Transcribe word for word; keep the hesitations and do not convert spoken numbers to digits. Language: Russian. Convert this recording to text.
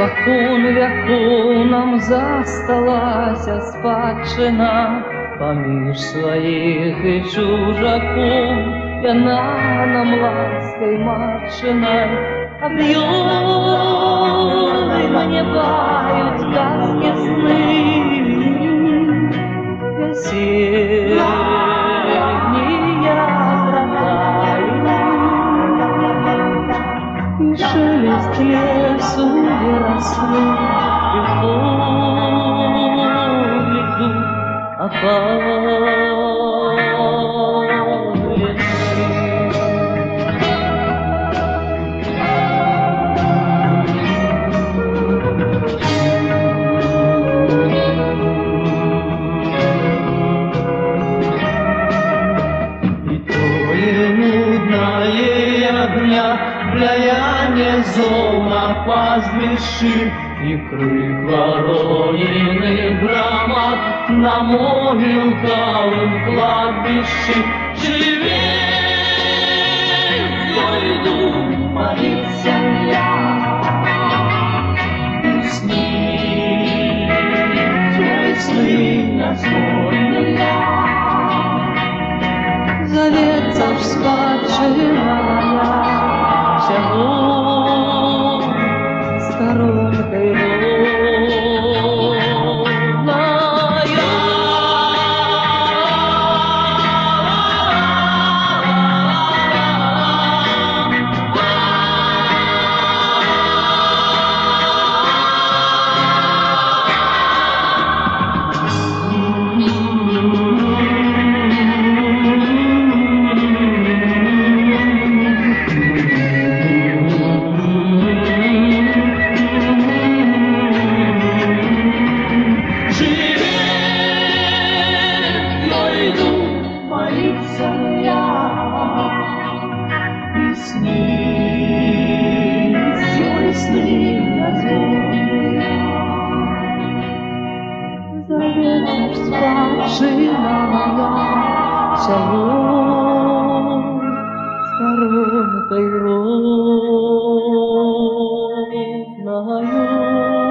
Спокон веку нам засталася спадщина, поміж своїх і чужаков, яна нам лаской матчина. Объемы мне бают сказки сны, весенняя гроза, и шелест лесу и росы, и поведу опалит. Влияние зол на пастбище и крик воронины громад на могилковом кладбище. Живей, иду молиться я, и снись твои сны назвольные. Зовется в спадщина всего сторонкой спадщина моя, село сторонкой родною.